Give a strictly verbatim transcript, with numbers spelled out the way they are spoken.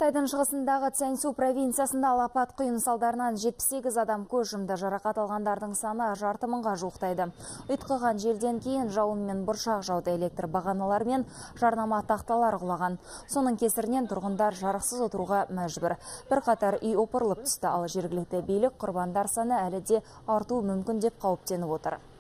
Қытайдың шығысындағы Цзянсу провинциясында алапат құйын салдарынан жетпіс сегіз адам көз жұмды. Жарақат алғандардың саны жарты мыңға жуықтайды. Ұйтқыған желден кейін жауын мен бұршақ жауды, электр бағаналары мен жарнама тақталар құлаған. Соның кесірінен тұрғындар жарықсыз отыруға мәжбүр. Бірқатар үй опырылып түсті, ал жергілікті билік құрбандар саны әлі де артуы мүмкін деп қауіптеніп отыр.